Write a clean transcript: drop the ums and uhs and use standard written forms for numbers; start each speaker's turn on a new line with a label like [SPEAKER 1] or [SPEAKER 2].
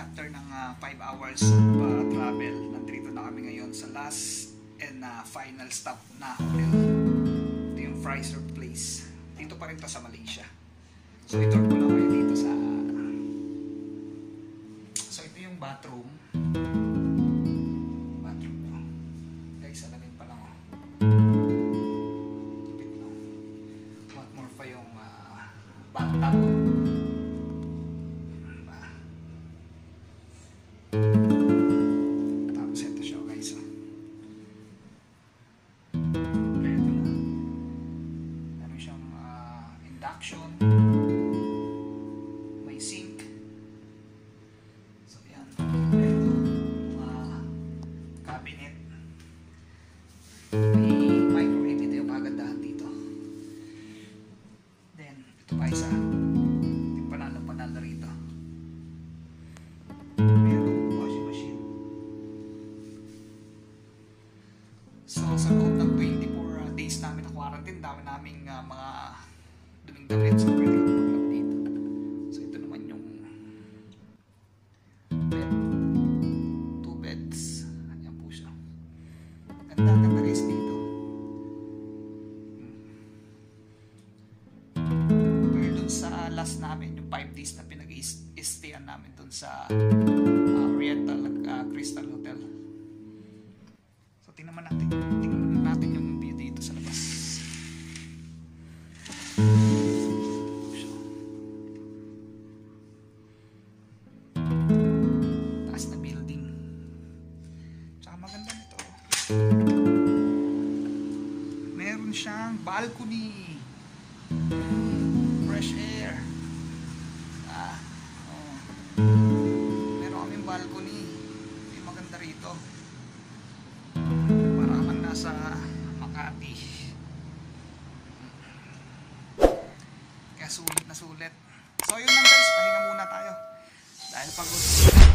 [SPEAKER 1] after ng 5 hours of travel, nandito na kami ngayon sa last and final stop na hotel. Ito yung Fraser Place. Dito pa rin to sa Malaysia. So ito ko lang kayo dito sa... So ito yung bathroom. Bathroom nyo. Guys, alamin pa lang oh. Tupit lang. What more pa yung bathtub. Tapos ito siya guys. Meron siyang induction. May sink. So yan. Ito. Cabinet. May microwave. Ito yung kagandahan dito. Then, ito pa isa. Panalo rito. Merong washing machine. So sa loob ng 24 days namin na quarantine, dami naming mga duming damit. So pwede kang maglaro dito. So ito naman yung bed. 2 beds. Ayan po siya. Ganda guys dito. Pero dun sa last namin, yung 5 days na pinag-i-stayan namin dun sa Oriental Crystal Hotel. So tingnan natin yung view dito sa labas. Taas na building. Tsaka maganda nito. Meron siyang balcony. Fresh air. Meron kaming balcony. Yung maganda rito. Para kang nasa Makati. Kaya sulit na sulit. So yun lang guys, pahinga muna tayo. Dahil pagod.